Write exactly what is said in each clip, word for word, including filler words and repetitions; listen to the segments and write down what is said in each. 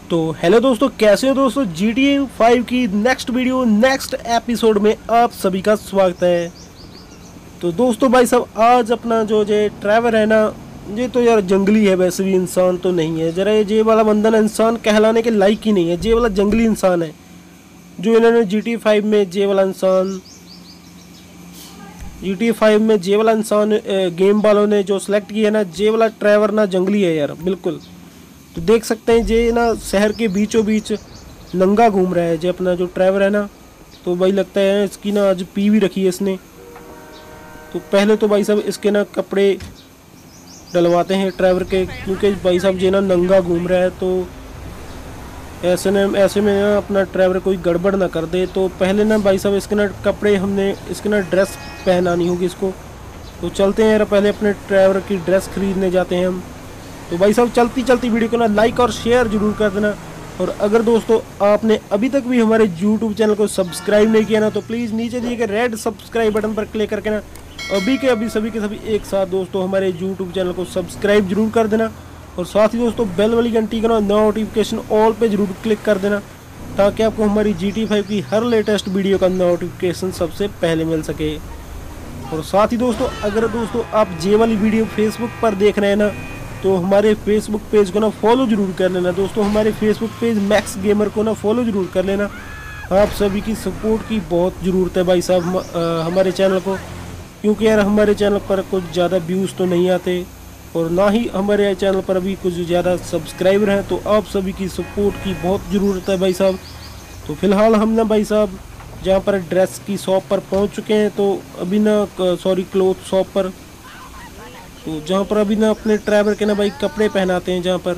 तो हेलो दोस्तों, कैसे हो दोस्तों। जी टी ए फाइव की नेक्स्ट वीडियो नेक्स्ट एपिसोड में आप सभी का स्वागत है। तो दोस्तों भाई साहब, आज अपना जो ये ट्रैवर है ना, ये तो यार जंगली है, वैसे भी इंसान तो नहीं है। जरा ये वाला बंदा ना इंसान कहलाने के लायक ही नहीं है, ये वाला जंगली इंसान है। जो इन्होंने जी टी ए फाइव में जे वाला इंसान जी टी ए फाइव में जे वाला इंसान गेम वालों ने जो सिलेक्ट किया ना, जे वाला ट्रैवर ना जंगली है यार बिल्कुल। तो देख सकते हैं जे ना शहर के बीचों बीच नंगा घूम रहा है जो अपना जो ट्रैवर है ना। तो भाई लगता है इसकी ना आज पी भी रखी है इसने। तो पहले तो भाई साहब इसके ना कपड़े डलवाते हैं ट्रैवर के, क्योंकि भाई साहब जे ना नंगा घूम रहा है। तो ऐसे में ऐसे में ना अपना ट्रैवर कोई गड़बड़ ना कर दे। तो पहले ना भाई साहब इसके ना कपड़े हमने इसके ना ड्रेस पहनानी होगी इसको। तो चलते हैं यार, पहले अपने ट्रैवर की ड्रेस खरीदने जाते हैं हम। तो भाई साहब चलती चलती वीडियो को ना लाइक और शेयर जरूर कर देना। और अगर दोस्तों आपने अभी तक भी हमारे यूट्यूब चैनल को सब्सक्राइब नहीं किया ना, तो प्लीज़ नीचे दिए गए रेड सब्सक्राइब बटन पर क्लिक करके ना अभी के अभी सभी के सभी एक साथ दोस्तों हमारे यूट्यूब चैनल को सब्सक्राइब जरूर कर देना। और साथ ही दोस्तों बेल वाली घंटी का ना नोटिफिकेशन ऑल पे जरूर क्लिक कर देना, ताकि आपको हमारी जी टी ए फाइव की हर लेटेस्ट वीडियो का नोटिफिकेशन सबसे पहले मिल सके। और साथ ही दोस्तों अगर दोस्तों आप जे वाली वीडियो फेसबुक पर देख रहे हैं ना, तो हमारे फेसबुक पेज को ना फॉलो जरूर कर लेना दोस्तों। हमारे फेसबुक पेज मैक्स गेमर को ना फॉलो जरूर कर लेना। आप सभी की सपोर्ट की बहुत ज़रूरत है भाई साहब हमारे चैनल को, क्योंकि यार हमारे चैनल पर कुछ ज़्यादा व्यूज़ तो नहीं आते और ना ही हमारे चैनल पर अभी कुछ ज़्यादा सब्सक्राइबर हैं। तो आप सभी की सपोर्ट की बहुत ज़रूरत है भाई साहब। तो फिलहाल हम ना भाई साहब जहाँ पर ड्रेस की शॉप पर पहुँच चुके हैं, तो अभी ना सॉरी क्लोथ शॉप पर, तो जहाँ पर अभी ना अपने ट्रैवर के ना भाई कपड़े पहनाते हैं जहाँ पर।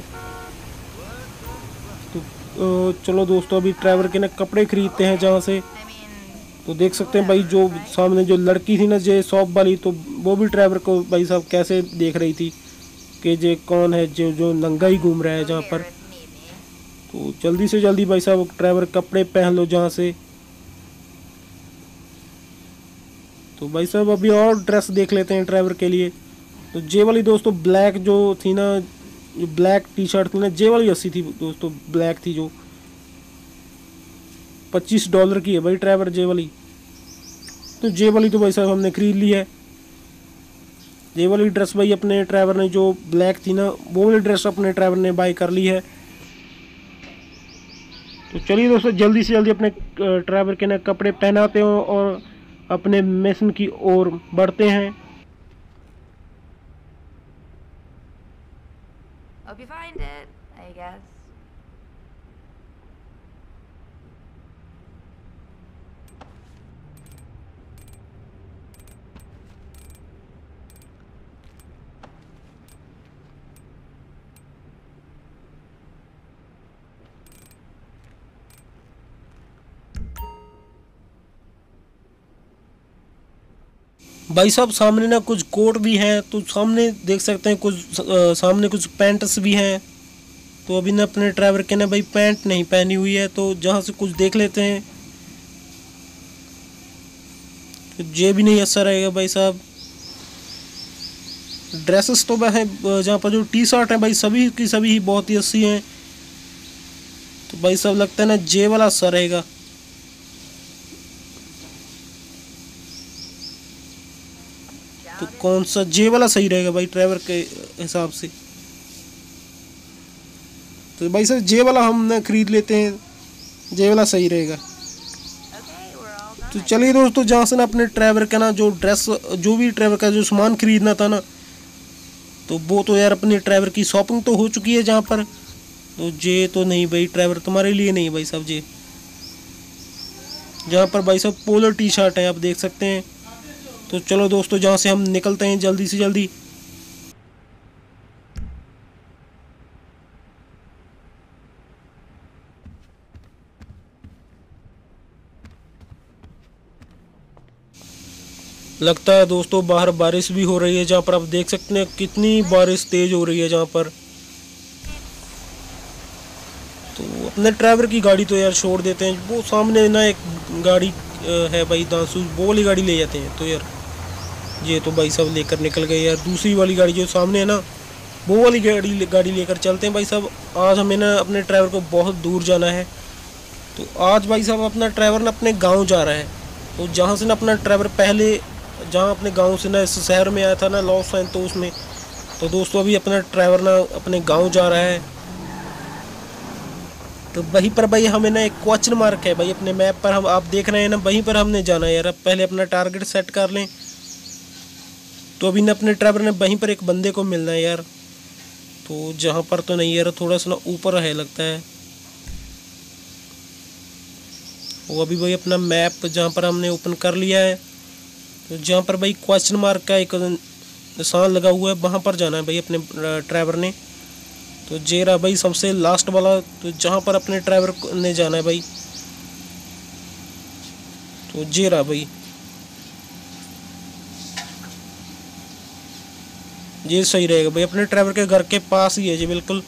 तो चलो दोस्तों अभी ट्रैवर के ना कपड़े खरीदते हैं जहाँ से। तो देख सकते हैं भाई जो सामने जो लड़की थी ना जे शॉप वाली, तो वो भी ट्रैवर को भाई साहब कैसे देख रही थी कि जे कौन है जो जो नंगा ही घूम रहा है जहाँ पर। तो जल्दी से जल्दी भाई साहब ट्रैवर कपड़े पहन लो जहाँ से। तो भाई साहब अभी और ड्रेस देख लेते हैं ट्रैवर के लिए। तो जे वाली दोस्तों ब्लैक जो थी ना, जो ब्लैक टी शर्ट थी ना, जे वाली अस्सी थी दोस्तों, ब्लैक थी जो पच्चीस डॉलर की है भाई ट्रैवर जे वाली। तो जे वाली तो भाई साहब हमने खरीद ली है। जे वाली ड्रेस भाई अपने ट्रैवर ने जो ब्लैक थी ना, वो वाली ड्रेस अपने ट्रैवर ने बाय कर ली है। तो चलिए दोस्तों जल्दी से जल्दी अपने ट्रैवर के ना कपड़े पहनाते हो और अपने मिशन की ओर बढ़ते हैं। Hope you find it, I guess. भाई साहब सामने ना कुछ कोट भी हैं, तो सामने देख सकते हैं कुछ आ, सामने कुछ पैंट्स भी हैं। तो अभी ना अपने ड्राइवर के ना भाई पैंट नहीं पहनी हुई है, तो जहाँ से कुछ देख लेते हैं। तो ये भी नहीं अच्छा रहेगा भाई साहब। ड्रेसेस तो है जहाँ पर जो टी शर्ट है भाई सभी की सभी ही बहुत ही अच्छी हैं। तो भाई साहब लगता है ना जे वाला अच्छा रहेगा। तो कौन सा जे वाला सही रहेगा भाई ड्राइवर के हिसाब से। तो भाई साहब जे वाला हम ना खरीद लेते हैं, जे वाला सही रहेगा। तो चलिए दोस्तों जहाँ से ना अपने ड्राइवर का ना जो ड्रेस जो भी ड्राइवर का जो सामान खरीदना था ना, तो वो तो यार अपने ड्राइवर की शॉपिंग तो हो चुकी है जहाँ पर। तो जे तो नहीं भाई ड्राइवर तुम्हारे लिए नहीं भाई साहब जे। जहाँ पर भाई साहब पोलो टी शर्ट है आप देख सकते हैं। तो चलो दोस्तों जहाँ से हम निकलते हैं जल्दी से जल्दी। लगता है दोस्तों बाहर बारिश भी हो रही है, जहाँ पर आप देख सकते हैं कितनी बारिश तेज हो रही है जहाँ पर। तो अपने ड्राइवर की गाड़ी तो यार छोड़ देते हैं, वो सामने ना एक गाड़ी है भाई दांसू, वो वाली गाड़ी ले जाते हैं। तो यार ये तो भाई सब लेकर निकल गए यार। दूसरी वाली गाड़ी जो सामने है ना, वो वाली गाड़ी गाड़ी लेकर चलते हैं भाई साहब। आज हमें ना अपने ड्राइवर को बहुत दूर जाना है, तो आज भाई साहब अपना ड्राइवर ना अपने गांव जा रहा है। तो जहाँ से ना अपना ड्राइवर पहले जहाँ अपने गांव से ना इस शहर में आया था ना लॉस सैंतोस में, तो दोस्तों अभी अपना ड्राइवर ना अपने गांव जा रहा है। तो वहीं पर भाई हमें ना एक क्वेश्चन मार्क है भाई अपने मैप पर, हम आप देख रहे हैं ना, वहीं पर हमने जाना है यार। अब पहले अपना टारगेट सेट कर लें। तो अभी ना अपने ड्राइवर ने वहीं पर एक बंदे को मिलना है यार। तो जहाँ पर तो नहीं यार, थोड़ा सा ना ऊपर है लगता है। वो अभी भाई अपना मैप जहाँ पर हमने ओपन कर लिया है, तो जहाँ पर भाई क्वेश्चन मार्क का एक निशान लगा हुआ है वहाँ पर जाना है भाई अपने ड्राइवर ने। तो जे रहा भाई सबसे लास्ट वाला, तो जहाँ पर अपने ड्राइवर ने जाना है भाई, तो जे रहा भाई, ये सही रहेगा भाई। अपने ड्राइवर के घर के पास ही है जी बिल्कुल।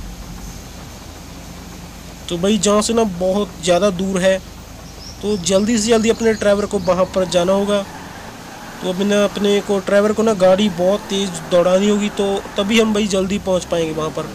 तो भाई जहाँ से ना बहुत ज़्यादा दूर है, तो जल्दी से जल्दी अपने ड्राइवर को वहाँ पर जाना होगा। तो अभी ना अपने को ड्राइवर को ना गाड़ी बहुत तेज़ दौड़ानी होगी, तो तभी हम भाई जल्दी पहुँच पाएंगे वहाँ पर।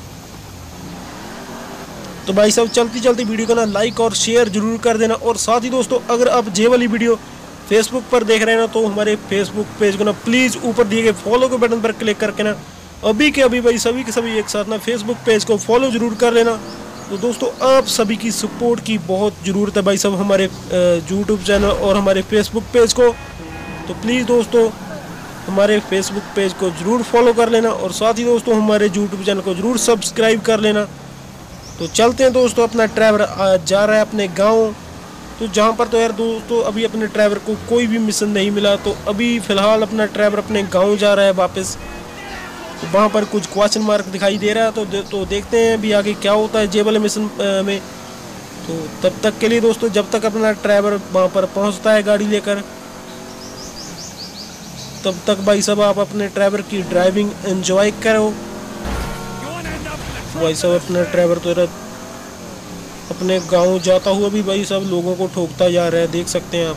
तो भाई साहब चलती चलती वीडियो को ना लाइक और शेयर जरूर कर देना। और साथ ही दोस्तों अगर आप ये वाली वीडियो फेसबुक पर देख रहे हैं ना, तो हमारे फेसबुक पेज को ना प्लीज़ ऊपर दिए गए फॉलो के बटन पर क्लिक करके ना अभी के अभी भाई सभी के सभी एक साथ ना फेसबुक पेज को फॉलो जरूर कर लेना। तो दोस्तों आप सभी की सपोर्ट की बहुत ज़रूरत है भाई साहब हमारे यूट्यूब चैनल और हमारे फेसबुक पेज को। तो प्लीज़ दोस्तों हमारे फेसबुक पेज को ज़रूर फॉलो कर लेना, और साथ ही दोस्तों हमारे यूट्यूब चैनल को ज़रूर सब्सक्राइब कर लेना। तो चलते हैं दोस्तों, अपना ड्राइवर जा रहा है अपने गांव। तो जहां पर तो यार दोस्तों अभी अपने ड्राइवर को कोई भी मिशन नहीं मिला, तो अभी फ़िलहाल अपना ड्राइवर अपने गांव जा रहा है वापस। तो वहां पर कुछ क्वेश्चन मार्क दिखाई दे रहा है, तो दे, तो देखते हैं अभी आगे क्या होता है जे वाले मिशन में। तो तब तक के लिए दोस्तों, जब तक अपना ड्राइवर वहाँ पर पहुँचता है गाड़ी लेकर, तब तक भाई साहब आप अपने ड्राइवर की ड्राइविंग एंजॉय करो। भाई साहब अपना ड्राइवर तो अपने गांव जाता हुआ भी भाई साहब लोगों को ठोकता जा रहा है, देख सकते हैं आप।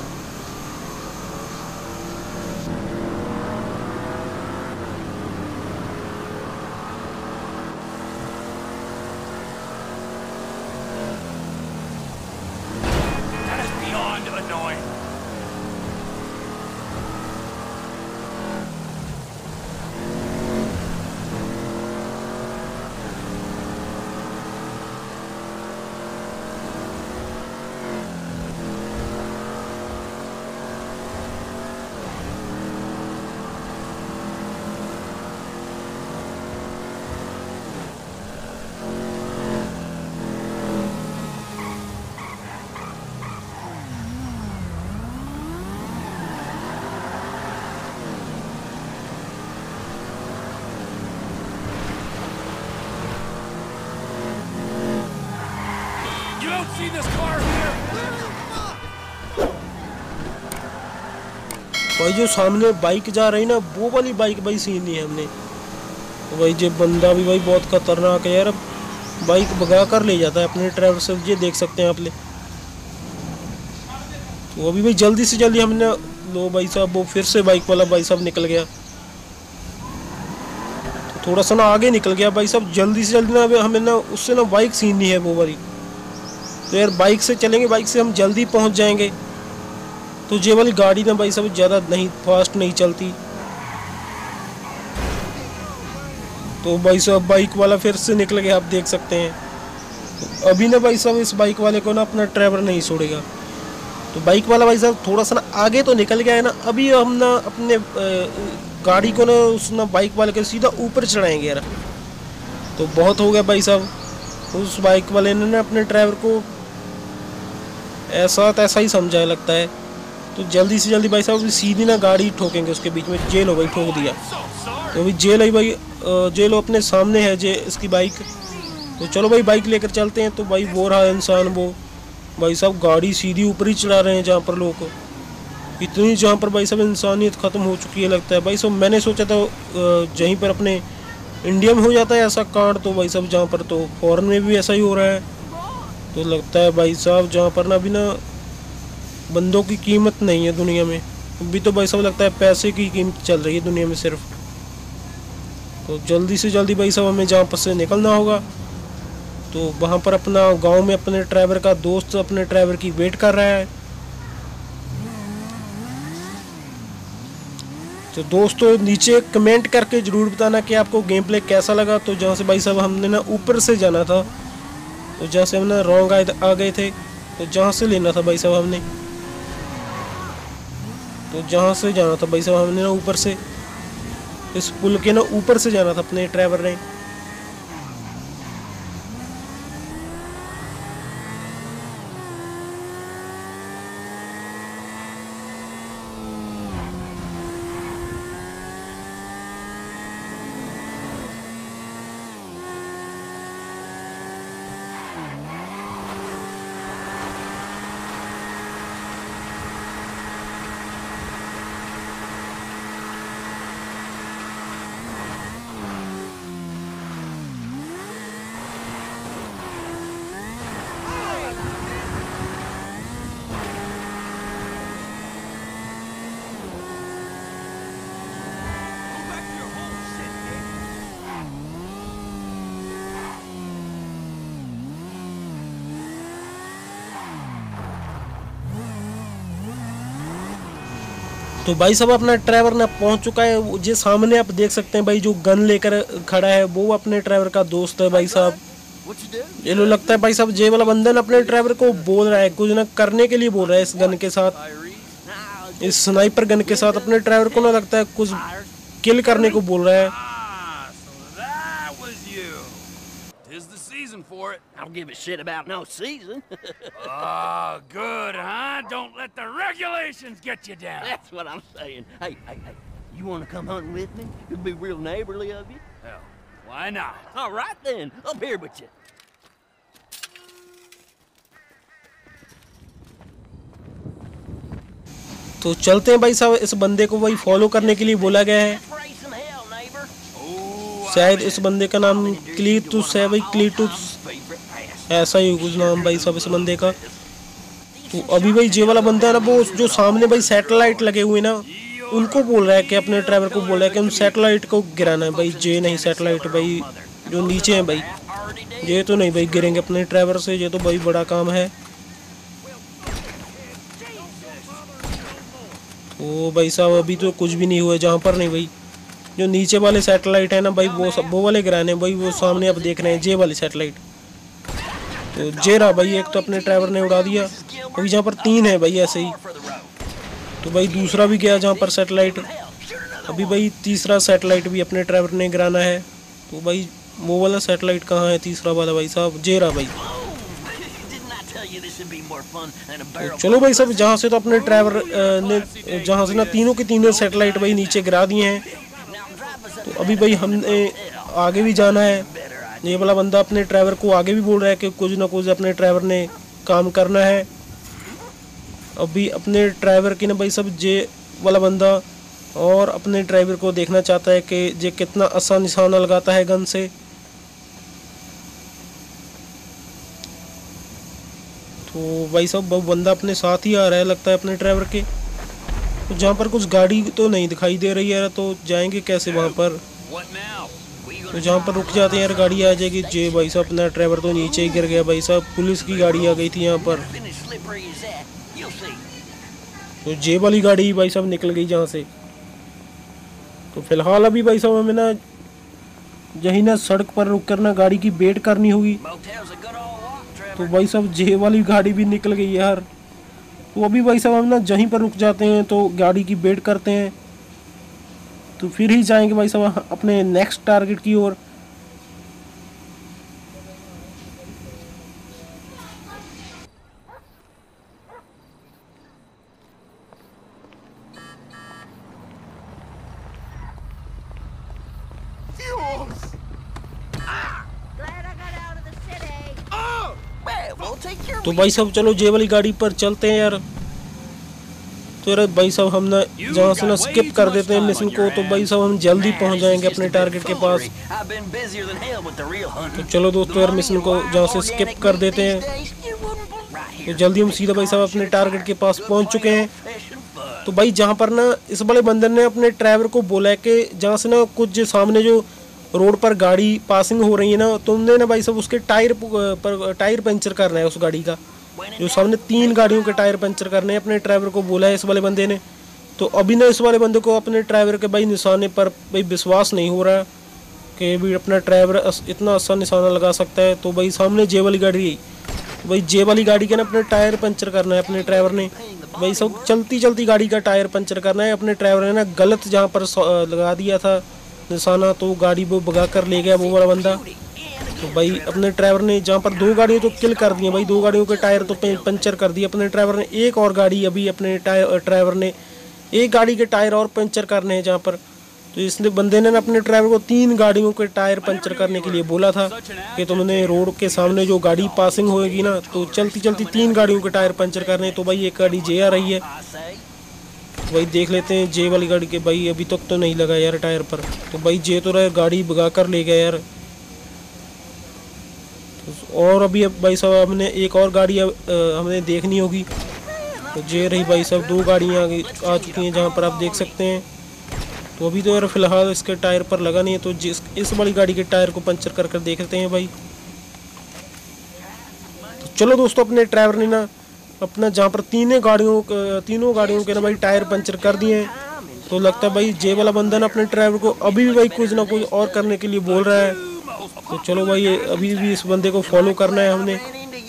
भाई जो सामने बाइक जा रही ना, वो वाली बाइक भाई सीन ली है हमने। तो भाई ये बंदा भी भाई बहुत खतरनाक है यार, बाइक भगा कर ले जाता है अपने ड्राइवर से, ये देख सकते हैं आप ले। तो अभी भाई जल्दी से जल्दी हमने, लो भाई साहब वो फिर से बाइक वाला भाई साहब निकल गया। तो थोड़ा सा ना आगे निकल गया भाई साहब, जल्दी से जल्दी ना हमें ना उससे ना बाइक छीननी है वो वाली। तो यार बाइक से चलेंगे, बाइक से हम जल्दी पहुंच जाएंगे। तो ये वाली गाड़ी ना भाई साहब ज़्यादा नहीं फास्ट नहीं चलती। तो भाई साहब बाइक वाला फिर से निकल गया, आप देख सकते हैं। तो अभी ना भाई साहब इस बाइक वाले को ना अपना ड्राइवर नहीं छोड़ेगा। तो बाइक वाला भाई साहब थोड़ा सा ना आगे तो निकल गया है ना, अभी हम ना अपने गाड़ी को ना उस ना बाइक वाले के सीधा ऊपर चढ़ाएंगे यार। तो बहुत हो गया भाई साहब, उस बाइक वाले ने ना अपने ड्राइवर को ऐसा तैसा ही समझाया लगता है। तो जल्दी से जल्दी भाई साहब सीधी ना गाड़ी ठोकेंगे उसके बीच में। जेल हो भाई, ठोक दिया। तो अभी जेल है भाई, जेल अपने सामने है जे इसकी बाइक। तो चलो भाई बाइक लेकर चलते हैं। तो भाई वो रहा इंसान, वो भाई साहब गाड़ी सीधी ऊपर ही चला रहे हैं जहाँ पर लोग इतनी, जहाँ पर भाई साहब इंसानियत ख़त्म हो चुकी है लगता है। भाई साहब मैंने सोचा था जहीं पर अपने इंडिया में हो जाता है ऐसा कांड, तो भाई साहब जहाँ पर तो फॉरेन में भी ऐसा ही हो रहा है। तो लगता है भाई साहब जहाँ पर ना अभी ना बंदों की कीमत नहीं है दुनिया में। अभी तो भाई साहब लगता है पैसे की कीमत चल रही है दुनिया में सिर्फ। तो जल्दी से जल्दी भाई साहब हमें जहाँ पर से निकलना होगा। तो वहाँ पर अपना गांव में अपने ड्राइवर का दोस्त अपने ड्राइवर की वेट कर रहा है। तो दोस्तों नीचे कमेंट करके ज़रूर बताना कि आपको गेम प्ले कैसा लगा। तो जहाँ से भाई साहब हमने ना ऊपर से जाना था, तो जहाँ से हम ना रॉन्ग आ गए थे, तो जहाँ से लेना था भाई साहब हमने, तो जहाँ से जाना था भाई साहब हमने ना ऊपर से, इस पुल के ना ऊपर से जाना था अपने ड्राइवर ने। तो भाई साहब अपना ड्राइवर ना पहुंच चुका है। वो जो सामने आप देख सकते हैं भाई, जो गन लेकर खड़ा है वो अपने ड्राइवर का दोस्त है भाई साहब। ये लो लगता है भाई साहब जे वाला बंदन अपने ड्राइवर को बोल रहा है, कुछ ना करने के लिए बोल रहा है इस गन के साथ, इस स्नाइपर गन के साथ अपने ड्राइवर को ना लगता है कुछ किल करने को बोल रहा है। For it. I don't give a shit about no season. Oh, good, huh? Don't let the regulations get you down. That's what I'm saying. Hey, hey, hey, you want to come hunting with me? It'd be real neighborly of you. Hell, why not? All right then, up here with you. तो चलते हैं भाई साहब, इस बंदे को वही follow करने के लिए बोला गया है। शायद इस बंदे का नाम क्लीटुस है भाई, क्लीटुस ऐसा ही कुछ नाम भाई साहब इस बंदे का। तो अभी भाई जे वाला बंदा है ना, वो जो सामने भाई सैटेलाइट लगे हुए ना, उनको बोल रहा है कि अपने ड्राइवर को बोल रहा है कि उन सैटेलाइट को गिराना है भाई। जे नहीं सैटेलाइट भाई जो नीचे हैं भाई, ये तो नहीं भाई गिरेंगे अपने ड्राइवर से, ये तो भाई बड़ा काम है। तो भाई साहब अभी तो कुछ भी नहीं हुआ जहाँ पर, नहीं भाई जो नीचे वाले सैटेलाइट है ना भाई, वो सब वो वाले गिराने भाई, वो सामने आप देख रहे हैं जे वाली सैटेलाइट। तो जे रहा भाई, एक तो अपने ड्राइवर ने उड़ा दिया, अभी जहाँ पर तीन है भाई ऐसे ही। तो भाई दूसरा भी गया जहाँ पर सैटेलाइट, अभी भाई तीसरा सैटेलाइट भी अपने ड्राइवर ने गिराना है। तो भाई वो वाला सैटेलाइट कहाँ है तीसरा वाला भाई साहब, जे रहा भाई। तो चलो भाई साहब, जहाँ से तो अपने ड्राइवर ने जहाँ से ना तीनों के तीनों सैटेलाइट भाई नीचे गिरा दिए हैं। तो अभी भाई हमने आगे भी जाना है। ये वाला बंदा अपने ड्राइवर को आगे भी बोल रहा है कि कुछ ना कुछ अपने ड्राइवर ने काम करना है। अभी अपने ड्राइवर की ना भाई सब जे वाला बंदा और अपने ड्राइवर को देखना चाहता है कि जे कितना आसान निशाना लगाता है गन से। तो भाई साहब वो बंदा अपने साथ ही आ रहा है लगता है अपने ड्राइवर के। तो जहाँ पर कुछ गाड़ी तो नहीं दिखाई दे रही है, तो जाएंगे कैसे वहाँ पर। तो जहाँ पर रुक जाते हैं यार, गाड़ी आ जाएगी। जे भाई साहब अपना ड्राइवर तो नीचे ही गिर गया भाई साहब, पुलिस की गाड़ी आ गई थी यहाँ पर। तो जे वाली गाड़ी भाई साहब निकल गई जहाँ से। तो फिलहाल अभी भाई साहब हमें ना यही ना सड़क पर रुक कर ना गाड़ी की वेट करनी होगी। तो भाई साहब जे वाली गाड़ी भी निकल गई यार। तो अभी भाई साहब हम ना जहीं पर रुक जाते हैं तो गाड़ी की वेट करते हैं, तो फिर ही जाएंगे भाई साहब अपने नेक्स्ट टारगेट की ओर। तो भाई साहब चलो जे वाली गाड़ी पर चलते हैं यार। तो यार भाई साहब हम ना जहाँ से ना स्किप कर देते हैं मिशन को, तो भाई साहब हम जल्दी पहुँच जाएंगे अपने टारगेट के पास। तो चलो दोस्तों यार मिशन को जहाँ से स्किप कर देते हैं, तो जल्दी हम सीधा भाई साहब अपने टारगेट के पास पहुँच चुके हैं। तो भाई जहाँ पर ना इस वाले बंदर ने अपने ड्राइवर को बोला है कि जहाँ से ना कुछ जो सामने जो रोड पर गाड़ी पासिंग हो रही है ना, तो उन्होंने ना भाई साहब उसके टायर पर टायर पंचर करना है उस गाड़ी का। जो सामने तीन गाड़ियों के टायर पंचर करने हैं, अपने ड्राइवर को बोला है इस वाले बंदे ने। तो अभी ना इस वाले बंदे को अपने ड्राइवर के भाई निशाने पर भाई विश्वास नहीं हो रहा है कि भी अपना ड्राइवर इतना आसान निशाना लगा सकता है। तो भाई सामने जे वाली गाड़ी है, तो भाई जे वाली गाड़ी के ना अपने टायर पंचर करना है अपने ड्राइवर ने। भाई सब चलती चलती गाड़ी का टायर पंचर करना है। अपने ड्राइवर ने ना गलत जहाँ पर लगा दिया था निशाना, तो गाड़ी वो भगा कर ले गया वो वाला बंदा। तो भाई अपने ड्राइवर ने जहाँ पर दो गाड़ियों तो किल कर दिए, भाई दो गाड़ियों के टायर तो पंचर कर दिए अपने ड्राइवर ने। एक और गाड़ी अभी अपने ड्राइवर ने एक गाड़ी के टायर और पंचर करने हैं जहाँ पर। तो इसने बंदे ने अपने ड्राइवर को तीन गाड़ियों के टायर पंचर करने के लिए बोला था कि तुमने रोड के सामने जो गाड़ी पासिंग होएगी ना, तो चलती चलती तीन गाड़ियों के टायर पंचर करने। तो भाई एक गाड़ी जे आ रही है, तो भाई देख लेते हैं जे वाली गाड़ी के। भाई अभी तक तो नहीं लगा यार टायर पर, तो भाई जे तो रहे गाड़ी भगा कर ले गया यार। तो और अभी अब भाई साहब हमने एक और गाड़ी हमने देखनी होगी। तो जे रही भाई साहब, दो गाड़ियाँ आ चुकी हैं जहाँ पर आप देख सकते हैं। तो अभी तो यार फिलहाल इसके टायर पर लगा नहीं है, तो जिस इस वाली गाड़ी के टायर को पंचर कर कर देखते हैं भाई। तो चलो दोस्तों, अपने ड्राइवर ने ना अपना जहाँ पर तीनों गाड़ियों तीनों गाड़ियों के ना भाई टायर पंचर कर दिए हैं। तो लगता है भाई जे वाला बंदा ना अपने ड्राइवर को अभी भी भाई कुछ ना कुछ और करने के लिए बोल रहा है। तो चलो भाई अभी भी इस बंदे को फॉलो करना है हमने।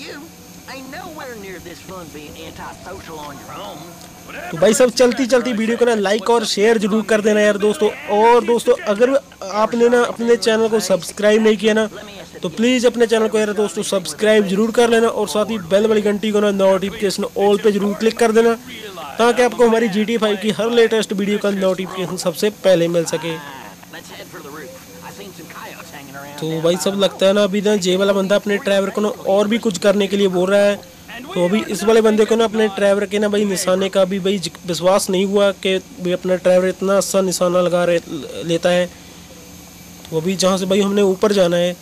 तो भाई सब चलती चलती वीडियो को ना लाइक और शेयर जरूर कर देना यार दोस्तों। और दोस्तों अगर आपने ना अपने चैनल को सब्सक्राइब नहीं किया ना, तो प्लीज़ अपने चैनल को यार दोस्तों सब्सक्राइब जरूर कर लेना। और साथ ही बेल वाली घंटी को ना नोटिफिकेशन ऑल पे जरूर क्लिक कर देना, ताकि आपको हमारी जी टी फाइव की हर लेटेस्ट वीडियो का नोटिफिकेशन सबसे पहले मिल सके। तो भाई सब लगता है ना अभी ना जे वाला बंदा अपने ड्राइवर को ना और भी कुछ करने के लिए बोल रहा है। तो अभी इस वाले बंदे को ना अपने ड्राइवर के ना भाई निशाने का भी भाई विश्वास नहीं हुआ कि भाई अपना ड्राइवर इतना अच्छा निशाना लगा रहे लेता है। तो अभी जहाँ से भाई हमने ऊपर जाना है,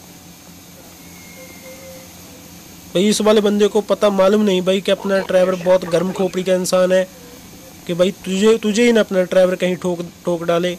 भाई इस वाले बंदे को पता मालूम नहीं भाई कि अपना ड्राइवर बहुत गर्म खोपड़ी का इंसान है, कि भाई तुझे तुझे ही ना अपना ड्राइवर कहीं ठोक ठोक डाले।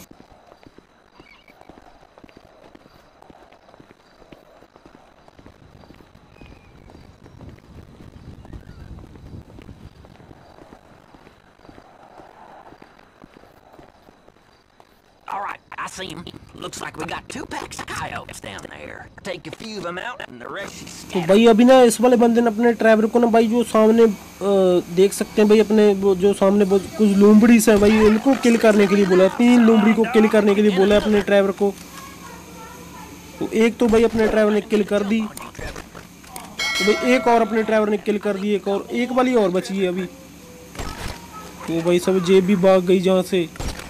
All right, I see him. Looks like we got two packs of coyotes down there. Take a few of them out and the rest is तो भाई अभी ना इस वाले बंदे ने अपने ड्राइवर को ना भाई जो सामने देख सकते हैं भाई अपने वो जो सामने वो कुछ लूमड़ी से भाई इनको किल करने के लिए बोला, तीन लूमड़ी को किल करने के लिए बोला है अपने ड्राइवर को। तो एक तो भाई अपने ड्राइवर ने किल कर दी, तो भाई एक और अपने ड्राइवर ने किल कर दी, एक और एक वाली और बची है अभी। तो भाई सब जेब भी भाग गई जहाँ से।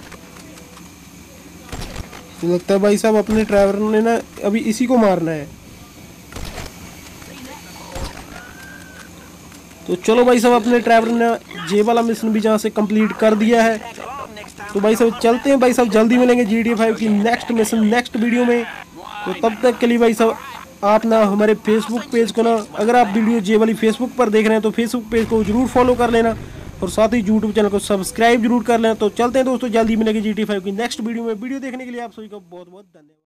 तो लगता है भाई साहब अपने ड्राइवर ने ना अभी इसी को मारना है। तो चलो भाई साहब अपने ड्राइवर ने जे वाला मिशन भी जहाँ से कंप्लीट कर दिया है। तो भाई साहब चलते हैं भाई साहब, जल्दी मिलेंगे जी टी फाइव की नेक्स्ट मिशन नेक्स्ट वीडियो में। तो तब तक के लिए भाई साहब आप ना हमारे फेसबुक पेज को ना, अगर आप वीडियो जे वाली फेसबुक पर देख रहे हैं तो फेसबुक पेज को जरूर फॉलो कर लेना, और साथ ही यूट्यूब चैनल को सब्सक्राइब जरूर कर लेना। तो चलते हैं दोस्तों, जल्दी मिलेगी जी टी फाइव की नेक्स्ट वीडियो में। वीडियो देखने के लिए आप सभी को बहुत बहुत धन्यवाद।